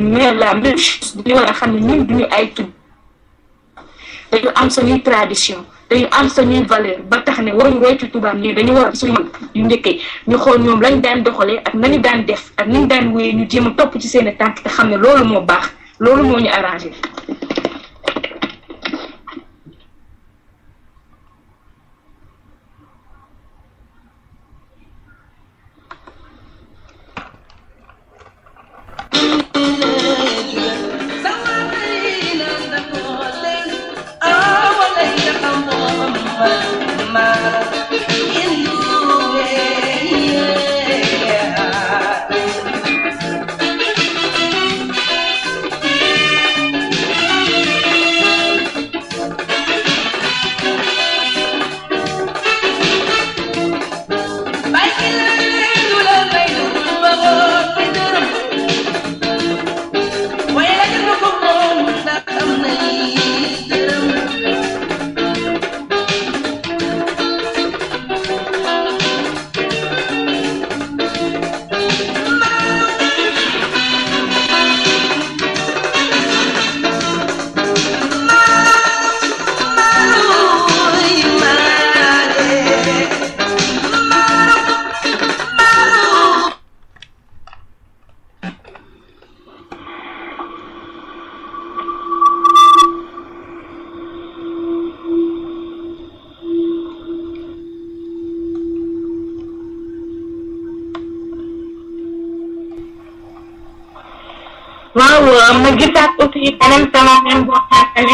mais la même chose dañu war a xam ne ñun duñu ay tudd dañu am suñuy tradition dañu am suñuy valeur ba tax ne waruñ roy ci tubaab nii dañu war a suñu yu njëkkee ñu xool ñoom lañ daan doxalee ak nañu daan def ak nañu daan wéyee ñu jéem a topp ci seen tànk te xam ne loolu moo baax loolu moo ñu arrangé. waaw ma gisaat aussi beneen phénomène boo xamante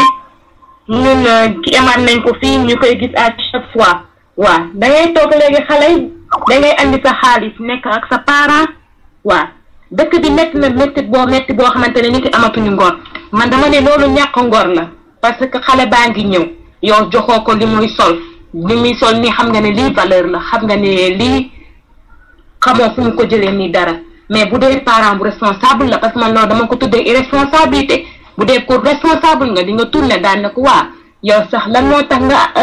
ne ñun ki amaat nañ ko fii ñu koy gis à chaque fois waaw da ngay toog léegi xale yi da ngay andi sa xaalis nekk ak sa parent waaw dëkk bi métti na métti boo xamante ne nit yi amatuñu ngor man dama ne loolu ñàkk ngor la parce que xale baa ngi ñëw yow joxoo ko li muy sol nii xam nga ne lii valeur la xam nga ne lii xamoo fu mu ko jëlee nii dara. mais bu dee parent bu responsable la parce que man loolu dama ko tuddee irresponsabilité bu dee ko responsable nga di nga tourné daan na ko waa yow sax lan moo tax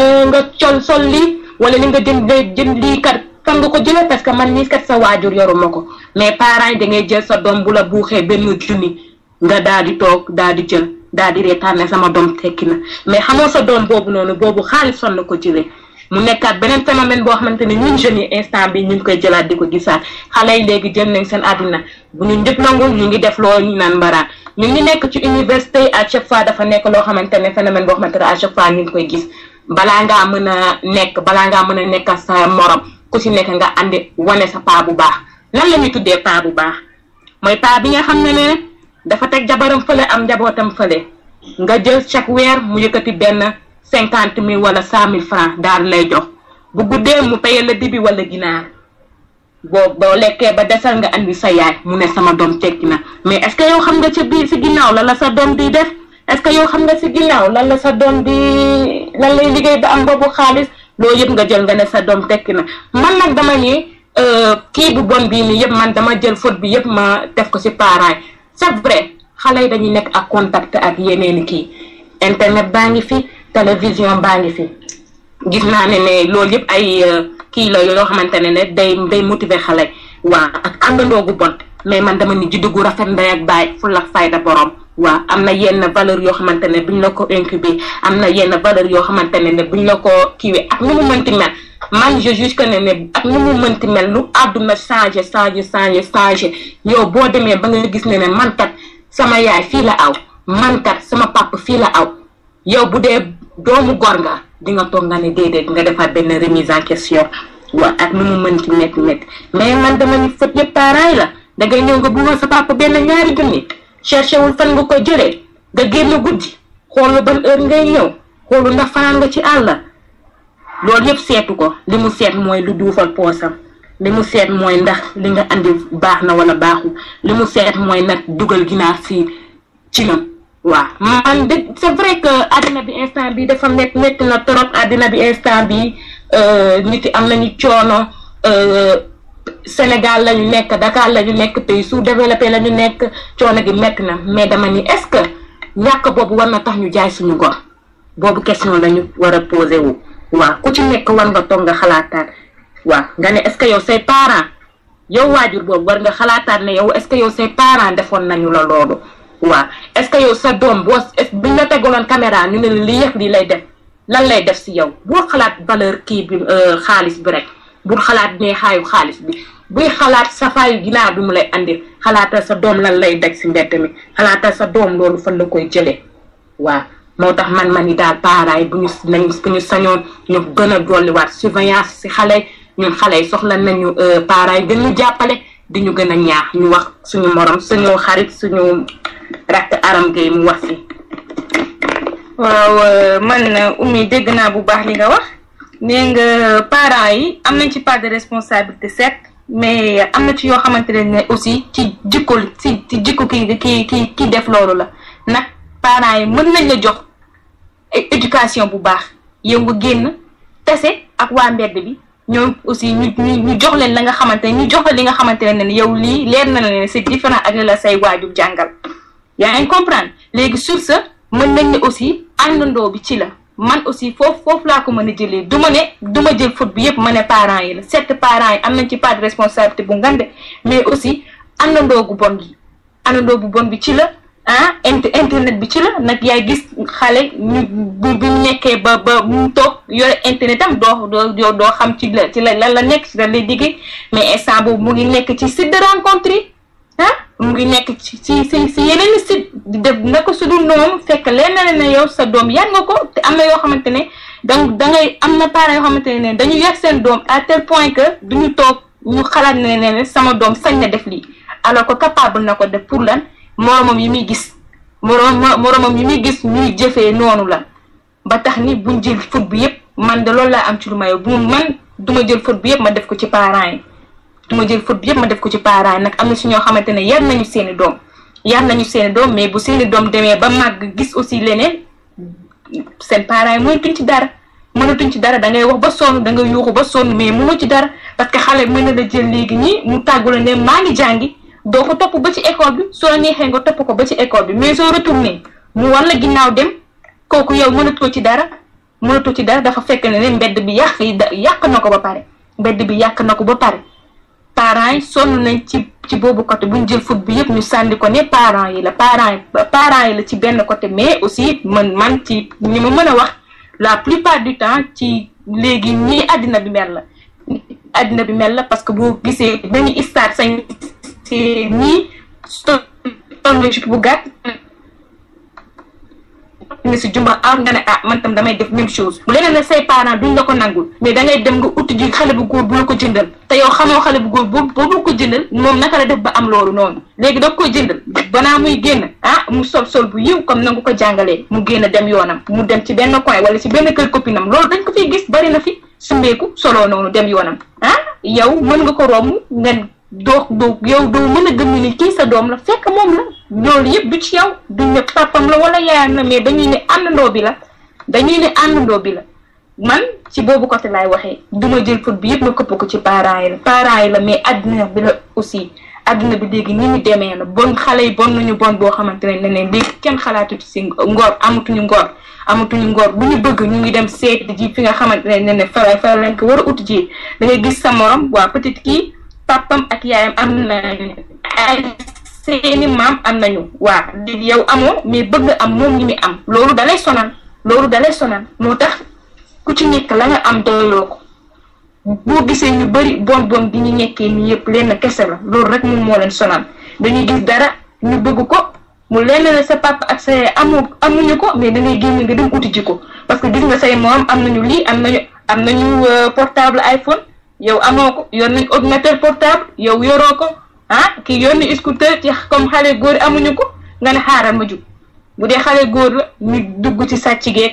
nga sol lii wala li nga jënd lii kat fan nga ko jëlee parce que man nii kat sa waajur yoruma ko mais parents yi da ngay jël sa doom bu la buuxee benn junni nga daal di toog daal di jël daal di reetaan ne sama doom tekki na mais xamoo sa doom boobu noonu boobu xaalis fan la ko jëlee. mu nekkaat beneen phénomène boo xamante ne ñun jeunes yi instant bi ñu ngi koy jëlaat di ko gisaat xale yi léegi jël nañ seen àddina bu ñu njëkk nangu ñu ngi def loolu ñu naan mbaraan ñu ngi nekk ci université à chaque fois dafa nekk loo xamante ne phénomène boo xamante ne à chaque fois ñu ngi koy gis balaa ngaa mën a nekk sa morom ku ci nekk nga andi wane sa paa bu baax lan la ñuy tuddee paa bu baax mooy paa bi nga xam ne dafa teg jabaram fële am njabootam fële nga jël chaque weer mu yëkkati benn 50,000 wala 100,000 francs daal lay jox bu guddee mu payal la dibi wala ginaar boo lekkee ba desal nga andi sa yaay mu ne sama doom tekki na mais est-ce que yow xam nga ci biir si ginnaaw lan la sa doom di def est-ce que yow xam nga si ginnaaw lan la sa doom di lan lay liggéey ba am boobu xaalis loolu yëpp nga jël nga ne sa doom tekki na man nag dama ni kii bu bon bii nii yëpp man dama jël faute bi yëpp ma def ko si parents yi c'est vrai xale yi dañuy nekk ak contact ak yeneeni kii internet baa ngi fi télévision baa ngi fi gis naa ne loolu yëpp ay kii la yoo xamante ne day motiver xale waa ak àndandoo gu bon mais man dama ni juddu gu rafet ndey ak baay fulla ak fayda borom waa am na yenn valeur yoo xamante ne buñ la ko incubé am na yenn valeur yoo xamante ne buñ la ko kiiwee ak nu mu mënti mel man je juge que ne ak nu mu mënti mel lu àdduna changé yow boo demee ba nga gis ne man kat sama yaay fii la aw man kat sama papa fii la aw yow bu dee doomu gor nga di nga toog nga ne déedéet nga defaat benn remise en question waaw ak nu mu mën ci métti mais man dama ni fët yëpp parents yi la da ngay ñëw nga buumal sa papa benn 2 junni cherché wul fan nga ko jëlee nga génn guddi xoolu ban heure ngay ñëw xoolu ndax fanaan nga ci àll loolu yëpp seetu ko li mu seet mooy lu duufal poosam li mu seet mooy ndax li nga andi baax na wala baaxul li mu seet mooy nag dugal ginaar fii ci nam waaw man de c'est vrai que àddina bi instant bi dafa métti na trop àddina bi instant bi nit yi am nañu coono Sénégal la ñu nekk Dakar la ñu nekk pays sous-développé la ñu nekk coono gi métti na mais dama ni est-ce que ñàkk boobu war na tax ñu jaay suñu gor boobu question la ñu war a posé wu waaw ku ci nekk war nga toog nga xalaataat waaw nga ne est-ce que yow say parents yow waajur boobu war nga xalaataat ne yow est-ce que yow say parents defoon nañu la loolu waaw est-ce que yow sa doom boo buñ la tegaloon caméra ñu ne la lii yëpp lii lay def lan lay def si yow bul xalaat valeur kii bi xaalis bi rek bul xalaat neexaayu xaalis bi buy xalaat safaayu ginnaaw bi mu lay andil xalaatal sa doom lan lay daj si mbedd mi xalaatal sa doom loolu fan la koy jëlee waaw moo tax man yi daal parents yi bu ñu sañoon ñu gën a dolliwaat surveillance si xale ñun xale yi soxla nañu parents yi gën ñu jàppale di ñu gën a ñaax ñu wax suñu morom suñu xarit suñu rakk Aram Gueye mu wax si. waaw man Oumy dégg naa bu baax li nga wax nee nga parents yi am nañ ci part de responsabilité certes mais am na ci yoo xamante ne aussi ci jikko ki def loolu la nag parents yi mën nañ la jox éducation bu baax yow nga génn tase ak waa mbedd bi ñoom aussi ñu jox leen la nga xamante ne ñu jox la li nga xamante ne yow lii leer na la ne c'est différent ak la say waajur jàngal yaa ngi comprendre léegi sur ce mën nañ ne aussi àndandoo bi ci la man aussi foofu laa ko mën a jëlee du ma jël faute bi yëpp ma ne parents yi la certes parents yi am nañ ci part de responsabilité bu ngande mais aussi àndandoo bu bon bi ci la internet bi ci la nag yaay gis xale bi mu nekkee ba mu toog yore internet am doo xam ci lan la nekk ci lan lay diggee mais instant boobu mu ngi nekk ci site de rencontre yi mu ngi nekk ci yeneen site di def naka su dul noonu fekk leen ne yow sa doom yar nga ko te am na yoo xamante ne donc dangay am na parents yoo xamante ne dañu yar seen doom à tel point que duñu toog ñu xalaat ne sama doom sañ na def lii alors que capable na ko def pour lan moromam yi muy gis ñuy jëfee noonu la ba tax ni buñ jël faute bi yëpp man de loolu laa am ci lu ma yow man duma jël faute bi yëpp ma def ko ci parents yi nag am na si ñoo xamante ne yar nañu seeni doom mais bu seeni doom demee ba màgg gis aussi leneen seen parents yi mënatuñ ci dara da ngay wax ba sonn da ngay yuuxu ba sonn mais mënoo ci dara parce que xale mën na la jël léegi nii mu tàggu la ne maa ngi jàngi doo ko topp ba ci école bi soo la neexee nga topp ko ba ci école bi mais soo retourné mu war la ginnaaw dem kooku yow mënatoo ci dara dafa fekk ne mbedd bi yàq na ko ba pare parents yi sonn nañ ci boobu côté bu ñu jël foot bi yëpp ñu sànni ko ne parents yi la ci benn côté mais aussi man ci ñi ma mën a wax la plupart du temps ci léegi nii àddina bi mel la parce que boo gisee dañuy start sañ ci nii toll bu gàtt ne si jumba nga ne man tam damay def même chose bu leneen ne say parents duñ la ko nangul mais dangay dem nga uti ji xale bu góor bu la ko jëndal te yow xamoo xale bu góor boobu ko jëndal moom naka la def ba am loolu noonu léegi da koy jëndal banaa muy génn mu sol bu yiw comme na nga ko jàngalee mu génn dem yoonam mu dem ci benn coin wala ci benn kër copinam loolu dañ ko fiy gis bari na fi sumbeeku soloo noonu dem yoonam yow mën nga ko romb nga doo mën a gëm ni kii sa doom la fekk moom la loolu yëpp du ci yow duñ ne papam la wala yaayam la mais dañuy ne àndandoo bi la man ci boobu côté laay waxee duma jël foot bi yëpp ma këpp ko ci parents yi la mais adduna bi la aussi adduna bi léegi ni ñu demee la bon xale yi bon nañu bon boo xamante ne léegi kenn xalaatu ci ngor amatuñu ngor bu ñu bëgg ñu ngi dem seet ji fi nga xamante ne fa lañ ko war a ut ji da ngay gis sa morom waa peut-être kii papam ak yaayam am na ay seeni maam am nañu waa léegi yow amoo mais bëgg am moom li muy am loolu dalay sonal moo tax ku ci nekk la nga am doyloo ko boo gisee ñu bari bon gi ñu nekkee nii yëpp lenn kese la loolu rek moom moo leen sonal dañuy gis dara ñu bëgg ko mu lenn la sa papa ak sa amuñu ko mais da ngay génn nga dem uti ji ko parce que gis nga say moom am nañu lii am nañu portable iPhone yow amoo ko yor nañ ordinateur portable yow yoroo ko kii yor na scooter ci comme xale góor amuñu ko nga ne xaaral ma jug bu dee xale góor la ñu dugg ci sàcc geeg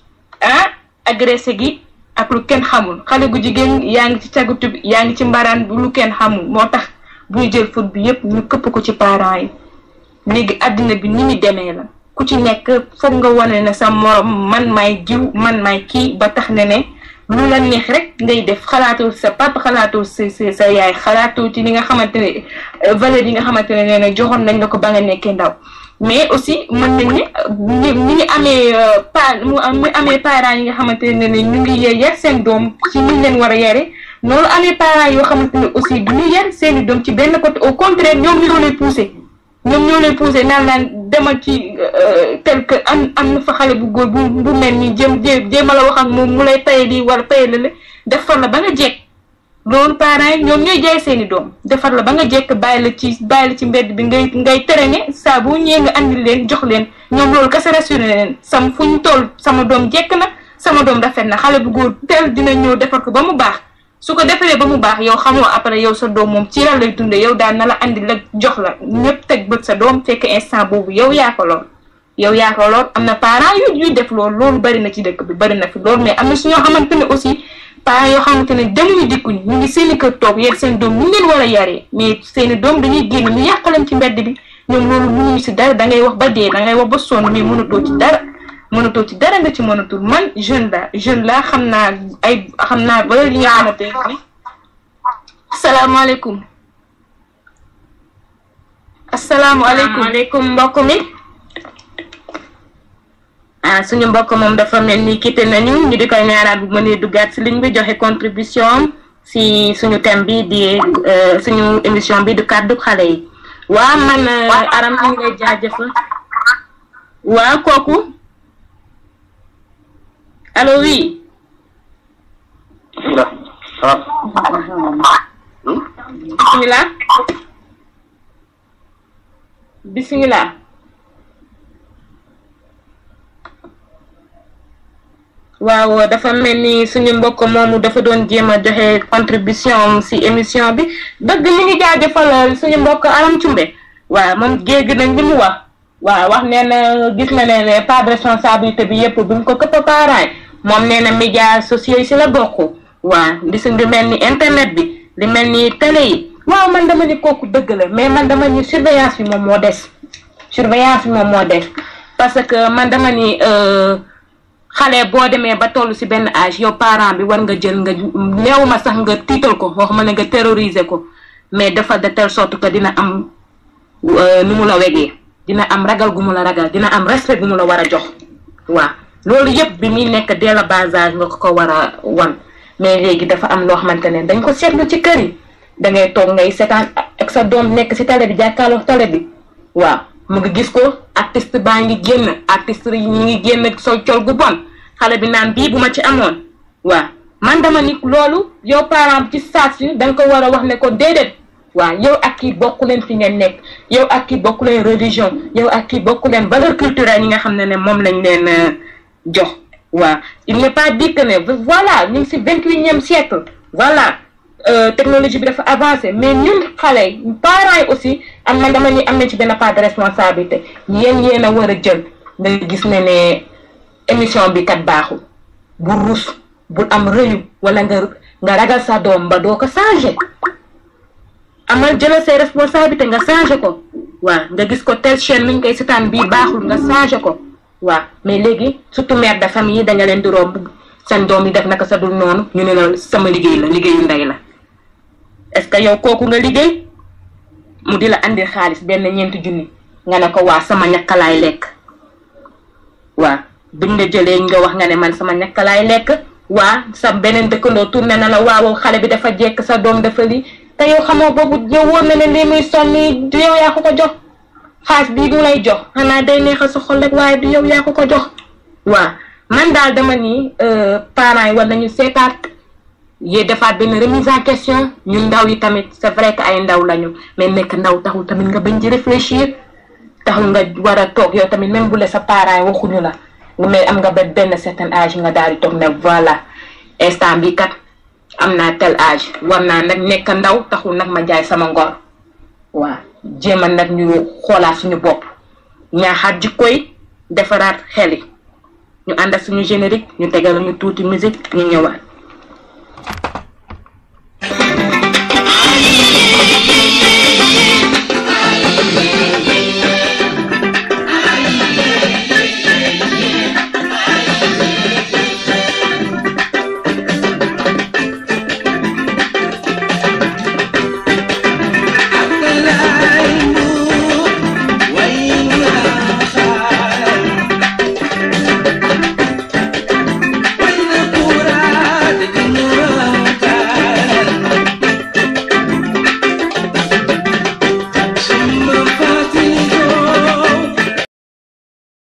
agressé gi ak lu kenn xamul xale gu jigéen yaa ngi ci cagutu bi yaa ngi ci mbaraan bi lu kenn xamul moo tax bu ñu jël foot bi yëpp ñu këpp ko ci parents yi léegi àddina bi ni ñu demee la ku ci nekk foog nga wane ne sa morom man maay jiw man maay kii ba tax ne lu la neex rek ngay def xalaatoo sa papa xalaatoo sa yaay xalaatoo ci li nga xamante ne valeur yi nga xamante ne nee na joxoon nañ la ko ba nga nekkee ndaw mais aussi mën nañ ne ñu ngi amee parents yi nga xamante ne ñu ngi yar seen doom ci ñu leen war a yare noonu amee parents yoo xamante ne aussi du ñu yar seeni doom ci benn côté, au contraire ñoom ñoo lay poussé naan demal ci tel que am na fa xale bu góor bu mel ni jéem a la wax ak moom mu lay taye lii wala taye la defar la ba nga jekk. loolu parents yi ñoom ñooy jaay seeni doom defar la ba nga jekk bàyyi la ci mbedd bi ngay traîner saa bu ñëwee nga andil leen jox leen ñoom loolu kese rassuré leen fu ñu toll sama doom jekk na sama doom rafet na xale bu góor tel dina ñëw defar ko ba mu baax su ko defaree ba mu baax yow xamoo après yow sa doom moom ci lan lay dundee yow daal na la andil la jox la ñëpp teg bët sa doom fekk instant boobu yow yaa ko lool am na parents yuy def loolu bari na ci dëkk bi bari na fi loolu mais am na suñoo xamante ne aussi parents yoo xamante ne demuñu dikkuñu ñu ngi seeni kër toog yar seen doom ñu leen war a yaree mais seeni doom dañuy génn ñu yàqalam ci mbedd bi ñoom loolu mënuñu si dara da ngay wax ba dee da ngay wax ba sonn mais mënatoo ci dara nga ci mënatul man jeune la xam naa ba li nga xamante ne asalaamaaleykum mbokk mi suñu mbokk moom dafa mel ni quitté nañu ñu di koy ñaaraat bu mënee duggaat si ligne bi joxe contribution si suñu thème bi di suñu émission bi du kàddu xale yi waa man Aram ñu ngi lay jaajëfal waa kooku allo oui bismillah waaw dafa mel ni suñu mbokk moomu dafa doon jéem a joxe contribution si émission bi dëgg mi ngi jaajëfal suñu mbokk Aram Cumbe waaw moom géeg nañ li mu wax nee na gis na ne part de responsabilité bi yëpp bu ñu ko këpp parents moom nee na médias sociaux yi si la bokk waaw li mel ni internet bi li mel ni télé yi waaw man dama ni kooku dëgg la mais man dama ni surveillance bi moom moo des parce que man dama ni xale boo demee ba toll si benn âge yow parent bi war nga jël nga néew ma sax nga tiital ko waxuma ne nga terroriser ko mais dafa de telle sorte que dina am nu mu la wegee dina am ragal gu mu la ragal dina am respect gu mu la war a jox waaw loolu yëpp bi muy nekk dès le bas âge nga ko war a wan mais léegi dafa am loo xamante ne dañ ko seetlu ci kër yi da ngay toog ngay seetaan ak sa doom nekk si télé bi jàkkaarloo télé bi waaw mu ngi gis ko artiste baa ngi génn artiste yi ñu ngi génn sol col gu bon xale bi naan bii bu ma ci amoon waaw man dama ni loolu yow parent ci saa si da nga ko war a wax ne ko déedéet waaw yow ak kii bokku leen fi ngeen nekk yow ak kii bokku leen religion yow ak kii bokku leen valeur culturelle yi nga xam ne moom lañ leen jox waaw il n'est pas dit que ne voilà ñu ngi si 21e siècle voilà technologie bi dafa avancé mais ñun xale parents yi aussi am na ci benn part de responsabilité yéen a war a jël nga gis ne émission bi kat baaxul bu rus bu am rëyu wala nga ragal sa doom ba doo ko changé amal jëlal say responsabilité nga changé ko waaw nga gis ko telle chaîne mi ngi koy seetaan bii baaxul nga changé ko waaw mais léegi surtout mère de famille yi da nga leen di romb seen doom yi def naka sa dul noonu ñu ne la sama liggéey la liggéeyu ndey la est-ce que yow kooku nga liggéey mu di la andi xaalis benn 4 junni nga ne ko waa sama ñakkalaay lekk waaw buñ la jëlee nga wax nga ne man sama ñakkalaay lekk waa sa beneen dëkkandoo tourné na la waaw xale bi dafa jekk sa doom dafa lii te yow xamoo boobu yow wóor na ne lii muy sonni du yow yaa ko jox xaalis bii mu lay jox xanaa day neexal sa xol rek waaye du yow yaa ko jox waaw man daal dama ni parents yi war nañu seetaat yee defaat benn remise en question ñun ndaw yi tamit c'est vrai que ay ndaw lañu mais nekk ndaw taxul tamit nga bañ ci réfléchir taxul nga war a toog yow tamit même bu la sa parents yi waxuñu la mais am nga benn certain âge nga daal di toog ne voilà instant bi kat am naa tel âge war naa nag nekk ndaw taxul nag ma jaay sama ngor waaw jéem a nag ñu xoolaat suñu bopp ñaaxaat jikko yi defaraat xel yi ñu ànd ak suñu générique ñu tegal ñu tuuti musique ñu ñëwaat.